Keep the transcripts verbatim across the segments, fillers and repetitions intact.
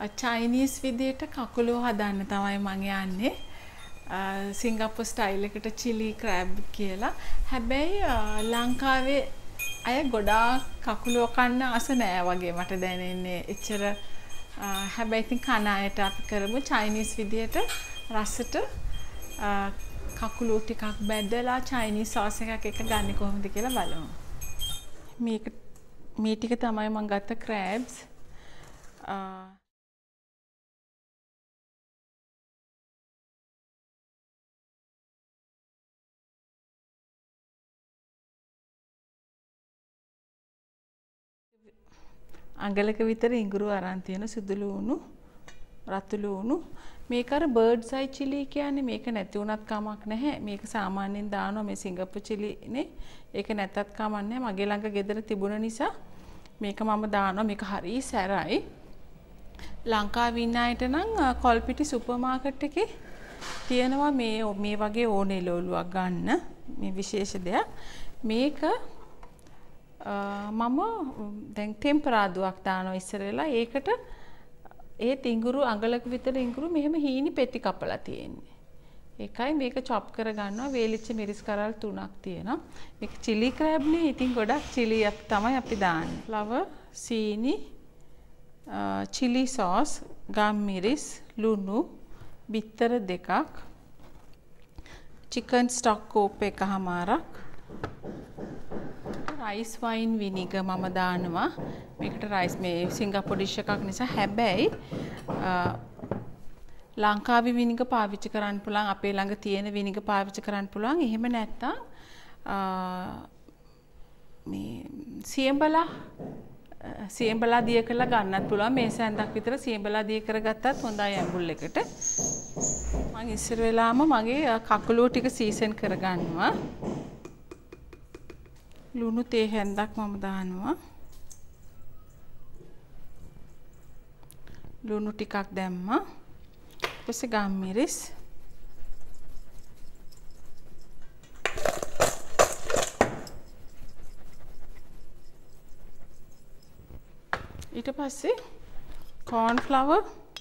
Chinese විදියට කකුලෝ හදන්න තමයි මම යන්නේ. සිංගප්පූර් ස්ටයිල් එකට chili crab කියලා. හැබැයි ලංකාවේ අය ගොඩාක් කකුලෝ කන්න ආස නෑ වගේ මට දැනෙන්නේ. එච්චර හැබැයි ඉතින් කන අයට අපි කරමු චයිනීස් විදියට රසට කකුලෝ ටිකක් බැදලා චයිනීස් සෝස් එකක් එක ගන්න කොහොමද කියලා බලමු. මේක මේ ටික තමයි මම ගත්ත crabs. අඟලක විතර ඉඟුරු අරන් තියෙන සුදු ලුණු රතු ලුණු මේක අර බර්ඩ්ස් අයි chili කියන්නේ මේක නැති වුණත් කමක් නැහැ මේක සාමාන්‍යයෙන් දානවා මේ සිංගප්පූර් chili නේ ඒක නැත්තත් කමක් නැහැ මගේ ළඟ ගෙදර තිබුණ නිසා මේක මම දානවා මේක හරි සැරයි ලංකාවේ ඉන්න අයට නම් කොල්පිටි සුපර් මාකට් එකේ තියෙනවා මේ මේ වගේ ඕනේ ලෝලුවක් ගන්න මේ විශේෂ දෙයක් මේක මම දැන් ටෙම්පරාදුවක් දානවා ඉස්සර වෙලා ඒකට ඒ තිඟුරු අඟලක විතර ඉඟුරු මෙහෙම හීනි පෙති කපලා තියෙන්නේ. ඒකයි මේක chop කර ගන්නවා වේලිච්ච මිරිස් කරල් තුනක් තියෙනවා. මේක chili crab නේ. ඉතින් ගොඩක් chili තමයි අපි දාන්නේ. flour, සීනි, chili sauce, ගම් මිරිස්, ලුණු, බිත්තර දෙකක්, chicken stock කෝප් එකමාරක් rice wine vinegar මම දානවා මේකට rice මේ සිංගප්පූර් ඩිෂ් එකක් නිසා හැබැයි ලංකාවේ විනිගර් පාවිච්චි කරන්න පුළුවන් අපේ ළඟ තියෙන විනිගර් පාවිච්චි කරන්න පුළුවන් එහෙම නැත්නම් මේ සියඹලා සියඹලා දිය කරලා ගන්නත් පුළුවන් මේ සැන්දක් විතර සියඹලා දිය කරගත්තත් හොඳයි ඇඹුල් එකට මම ඉස්සර වෙලාම මගේ කකුලෝ ටික සීසන් කරගන්නවා ලුණු තේ හැන්දක් මම දානවා ලුණු ටිකක් දැම්මා ඊට පස්සේ ගම් මිරිස් ඊට පස්සේ corn flour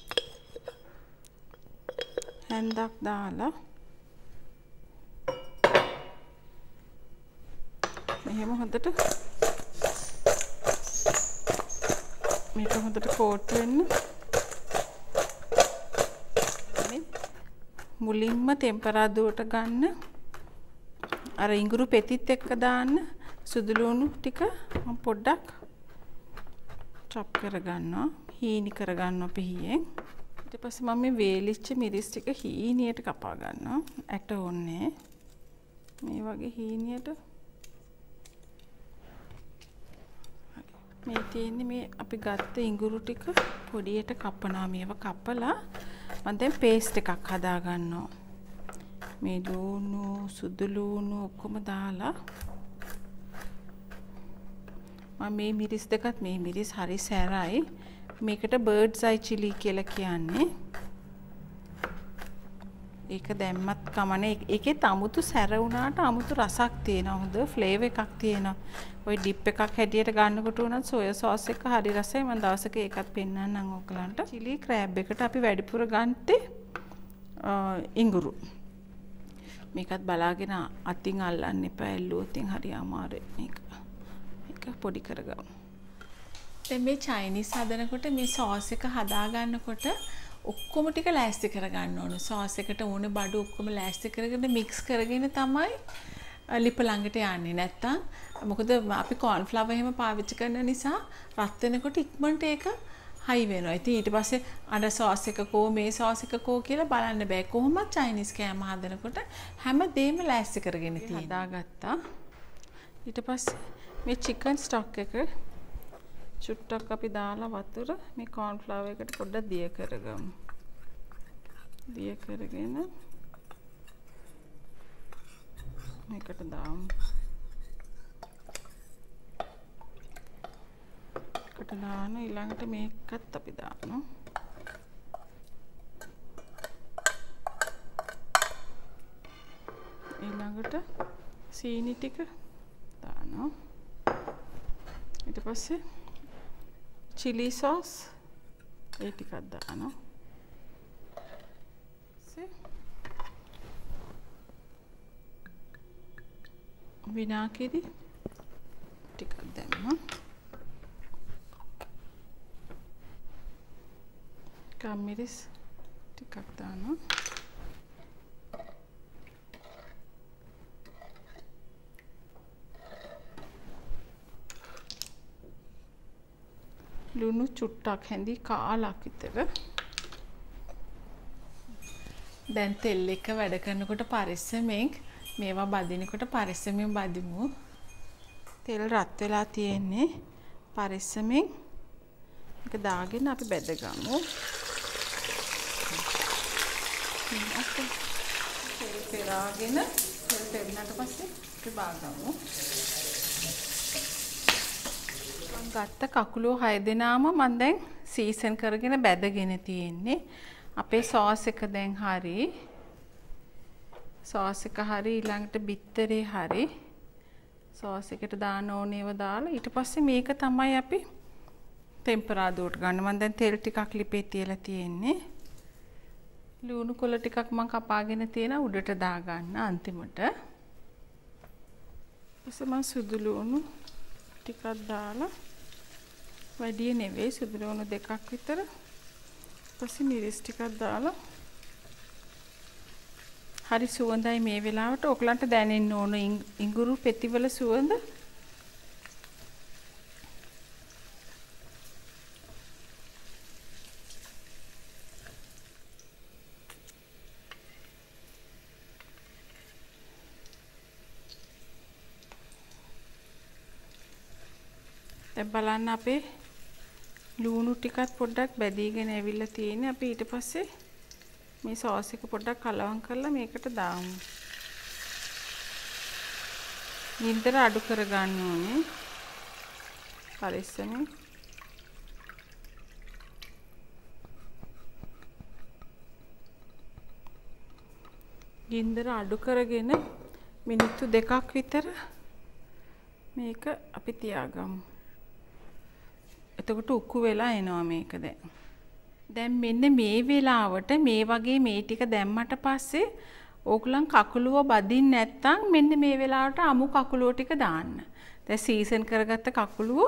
හැන්දක් දාලා මෙහෙම හොඳට මේක හොඳට කෝට් වෙන්න මුලින්ම ටෙම්පරාදුවට ගන්න අර ඉඟුරු පෙතිත් එක්ක දාන්න සුදු ලුණු ටික මම පොඩ්ඩක් chop කරගන්නවා හීනි කරගන්නවා පිහියෙන් ඊට පස්සේ මම මේ වේලිච්ච මිරිස් ටික හීනියට කපා ගන්නවා ඇට ඕනේ මේ වගේ හීනියට මේ තියෙන්නේ මේ අපි ගත්ත ඉඟුරු ටික පොඩියට කපනවා මේව කපලා මම දැන් පේස්ට් එකක් හදා ගන්නවා මේ ලුණු සුදු ලුණු ඔක්කොම දාලා මම මේ මිරිස් දෙකත් මේ මිරිස් හරි සැරයි මේකට බර්ඩ්ස් අයි chili කියලා කියන්නේ ඒක දැම්මත් කමනේ ඒකේ අමුතු සැර වුණාට අමුතු රසක් තියෙනවා හොඳ ෆ්ලේවර් එකක් තියෙනවා ඔය ඩිප් එකක් හැටියට ගන්නකොට උනත් සෝයා සෝස් එක හරි රසයි මම දවසක ඒකත් පෙන්නන්නම් ඔයගලන්ට chili crab එකට අපි වැඩිපුර ගන්නෙ ඉඟුරු මේකත් බලාගෙන අතින් අල්ලන්න එපා ඇල්ලුවොත් හරි අමාරුයි මේක මේක පොඩි කරගමු දැන් මේ චයිනීස් හදනකොට මේ සෝස් එක හදා ගන්නකොට ඔක්කොම ටික ලෑස්ති කරගන්න ඕන සෝස් එකට ඕන බඩු ඔක්කොම ලෑස්ති කරගෙන මික්ස් කරගෙන තමයි ලිප ළඟට යන්නේ නැත්තම් මොකද අපි corn flour එහෙම පාවිච්චි කරන නිසා රත් වෙනකොට ඉක්මනට ඒක හයි වෙනවා. ඉතින් ඊට පස්සේ අර සෝස් එකකෝ මේ සෝස් එකකෝ කියලා බලන්න බෑ. කොහොමද චයිනීස් කෑම හදනකොට හැමදේම ලෑස්ති කරගෙන තියෙනවා. හදාගත්තා. ඊට පස්සේ මේ chicken stock එක චුට්ටක් අපි දාලා වතුර මේ corn flour එකට පොඩ්ඩක් දිය කරගමු. දිය කරගෙන මේකට දාමු. කට දාන ඊළඟට මේකත් අපි දානවා. ඊළඟට සීනි ටික දානවා. ඊට පස්සේ chili sauce ඒ ටිකක් දානවා. විනාකිරි ටිකක් දැම්මා. කම්මිරිස් ටිකක් දානවා. ලුණු චුට්ටක් හැඳි කාලක් විතර. දැන් තෙල් එක වැඩ කරනකොට පරිස්සමෙන් මේවා බදිනකොට පරිස්සමෙන් බදිමු. තෙල් රත් වෙලා තියෙන්නේ. පරිස්සමෙන් ඒක දාගෙන අපි බෙදගමු. තෙල් පෙරාගෙන තෙල් පෙරුණාට පස්සේ අපි බාගමු. මම ගත්ත කකුලෝ හය දෙනාම මම දැන් සීසන් කරගෙන බෙදගෙන තියෙන්නේ. අපේ සෝස් එක දැන් හරි. සෝස් එක හරි ඊළඟට බිත්තරේ හරි සෝස් එකට දාන ඕනේව දාලා ඊට පස්සේ මේක තමයි අපි ටෙම්පරාදුවට ගන්න. මම දැන් තෙල් ටිකක් ලිපේ තියලා තියෙන්නේ. ලුණු කොළ ටිකක් මම කපාගෙන තියෙන උඩට දා ගන්න අන්තිමට. ඊපස්සේ මම සුදු ලුණු ටිකක් දාලා වැඩි නෙවෙයි සුදු ලුණු දෙකක් විතර. ඊපස්සේ මිරිස් ටිකක් දාලා හරි සුවඳයි මේ වෙලාවට. ඔයගලන්ට දැනෙන්න ඕන ඉඟුරු පෙතිවල සුවඳ. දැන් බලන්න අපේ ලුණු ටිකත් පොඩ්ඩක් බැදීගෙන ඇවිල්ලා තියෙන්නේ. අපි ඊට පස්සේ මේ සෝස් එක පොඩ්ඩක් කලවම් කරලා මේකට දාමු. ගින්දර අඩු කරගන්න ඕනේ. පරිස්සමෙන්. ගින්දර අඩු කරගෙන මිනිත්තු දෙකක් විතර මේක අපි තියාගමු. එතකොට උක්කු වෙලා එනවා මේක දැන්. දැන් මෙන්න මේ වෙලාවට මේ වගේ මේ ටික දැම්මට පස්සේ ඕගලන් කකුලුව බදින්න නැත්නම් මෙන්න මේ වෙලාවට අමු කකුලුව ටික දාන්න. දැන් සීසන් කරගත්ත කකුලුව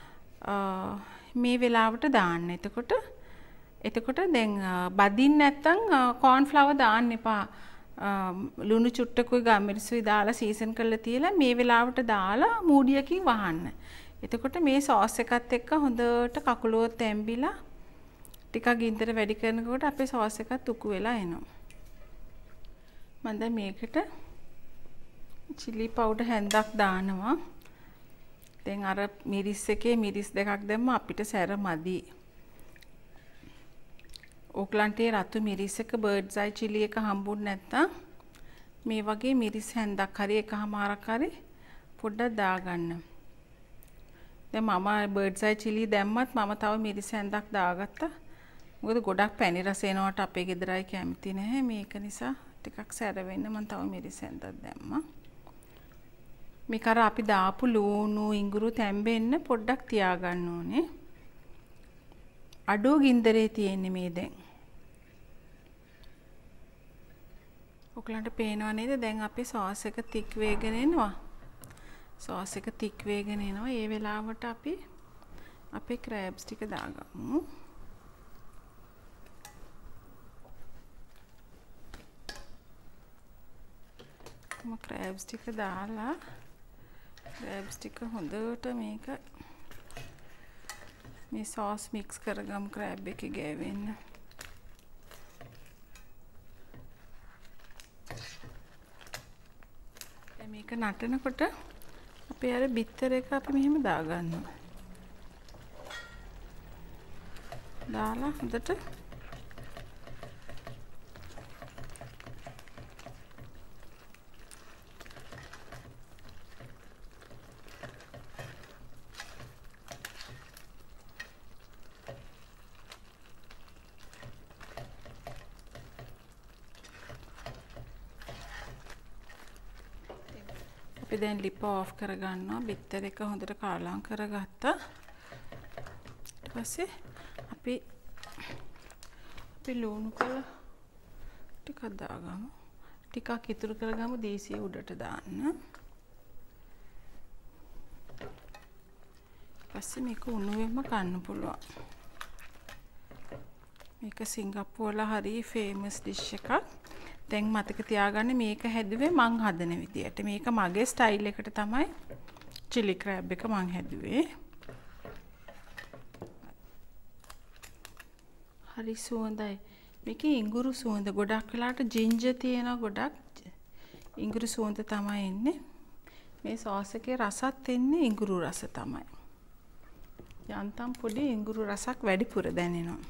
මේ වෙලාවට දාන්න. එතකොට එතකොට දැන් බදින්න නැත්නම් කෝන් ෆ්ලවර් දාන්න එපා. ලුණු චුට්ටකුයි ගම්මිරිසුයි දාලා සීසන් කරලා තියලා මේ වෙලාවට දාලා මූඩියකින් වහන්න. එතකොට මේ සෝස් එකත් එක්ක හොඳට කකුලුව තැම්බිලා ටිකක් ගින්දර වැඩි කරනකොට අපේ සෝස් එකත් උකු වෙලා එනවා. මම දැන් මේකට chili powder හැන්දක් දානවා. දැන් අර මිරිස් එකේ මිරිස් දෙකක් දැම්ම අපිට සැර මදි. ඕගලන්ට රතු මිරිස් එක බර්ඩ්ස් අයි chili එක හම්බුනේ නැත්තම් මේ වගේ මිරිස් හැන්දක් හරි එකමාරක් හරි පොඩ්ඩක් දාගන්න. දැන් මම බර්ඩ්ස් අයි chili දැම්මත් මම තව මිරිස් හැන්දක් දාගත්තා. මොකද ගොඩක් පැණි රස එනවට අපේ ගෙදරයි කැමති නැහැ. මේක නිසා ටිකක් සැර වෙන්න මම තව මිරිස් හැන්දක් දැම්මා. මේක අර අපි දාපු ලුණු ඉඟුරු තැම්බෙන්න පොඩ්ඩක් තියාගන්න ඕනේ. අඩෝ ගින්දරේ තියෙන්නේ මේ දැන්. ඔයගලන්ට පේනව නේද? දැන් අපේ සෝස් එක තික් වේගෙන එනවා. සෝස් එක තික් වේගෙන එනවා. ඒ වෙලාවට අපි අපේ ක්‍රෑබ්ස් ටික දාගමු. මම ක්‍රෑබ්ස් ටික දාලා ක්‍රෑබ්ස් ටික හොඳට මේක මේ සෝස් මික්ස් කරගමු ක්‍රෑබ් එකේ ගෑවෙන්න. දැන් මේක නටනකොට අපි අර බිත්තර එක අපි මෙහෙම දාගන්නවා. දාලා හොඳට අපි දැන් ලිප ඔෆ් කරගන්නවා. බිත්තර එක හොඳට කාලම් කරගත්තා. ඊට පස්සේ අපි අපි ලුණු කරලා ටිකක් දාගමු. ටිකක් ඉතුරු කරගමු දේසිය උඩට දාන්න. පස්සේ මේක උණුවෙන්ම කන්න පුළුවන්. මේක සිංගප්පූරුවල හරි ෆේමස් ඩිෂ් එකක්. දැන් මතක තියාගන්න මේක හැදුවේ මං හදන විදියට. මේක මගේ ස්ටයිල් එකට තමයි chili crab එක මං හැදුවේ. හරි සුවඳයි. මේකේ ඉඟුරු සුවඳ ගොඩක් වෙලාට ජින්ජර් තියෙනවා ගොඩක්. ඉඟුරු සුවඳ තමයි එන්නේ. මේ සෝස් එකේ රසත් එන්නේ ඉඟුරු රස තමයි. යන්තම් පොඩි ඉඟුරු රසක් වැඩිපුර දැනෙනවා.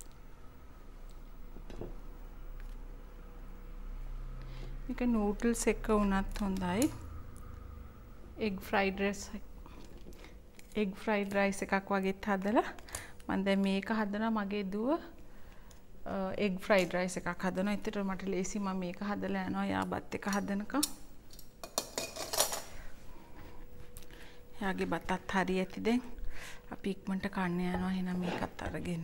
මේක නූඩල්ස් එක වුණත් හොඳයි. egg fried rice egg fried rice එකක් වගේත් හදලා මම දැන් මේක හදනවා මගේ දුව egg fried rice එකක් හදනවා. ඒතර මට ලේසි මම මේක හදලා යනවා යාබත් එක හදනකම්. යාගේ බතත් හරි ඇති දැන්. අපි ඉක්මනට කන්න යනවා එහෙනම් මේකත් අරගෙන.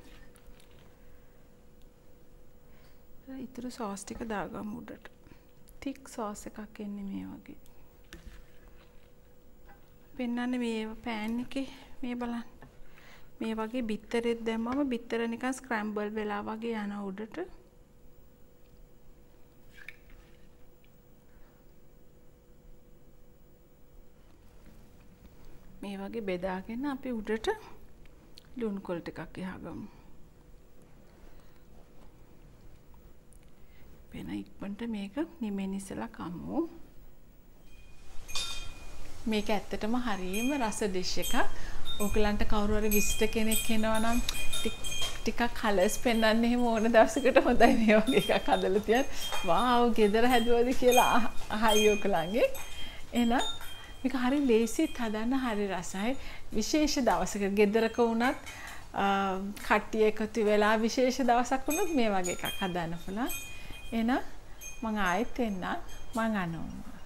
ඊටු සෝස් ටික දාගමු උඩට. thick sauce එකක් එන්නේ මේ වගේ. පෙන්නන්නේ මේ pan එකේ මේ බලන්න. මේ වගේ බිත්තරෙත් දැම්මම බිත්තර නිකන් ස්ක්‍රැම්බල් වෙලා වගේ යන උඩට. මේ වගේ බෙදාගෙන අපි උඩට ලුණු කොළ ටිකක් ගහගමු. වෙන ඉක්මනට මේක නිමෙන්න ඉස්සලා කමු. මේක ඇත්තටම හරියම රස ඩිෂ් එකක්. ඕගලන්ට කවුරු හරි විසිටර් කෙනෙක් එනවා නම් ටිකක් කලර්ස් පෙන්වන්න එහෙම ඕන දවසකට හොඳයි මේ වගේ එකක් හදලා තියන්න. වාව් ගෙදර හැදුවද කියලා අහයි ඕගලන්ගේ. එහෙනම් මේක හරි ලේසිත් හදන්න හරි රසයි. විශේෂ දවසක ගෙදරක වුණත් කට්ටිය එකතු වෙලා විශේෂ දවසක් වුණොත් මේ වගේ එකක් හදන්න පුළුවන්. එහෙනම් මම ආයෙත් එන්නම් මං අනෝම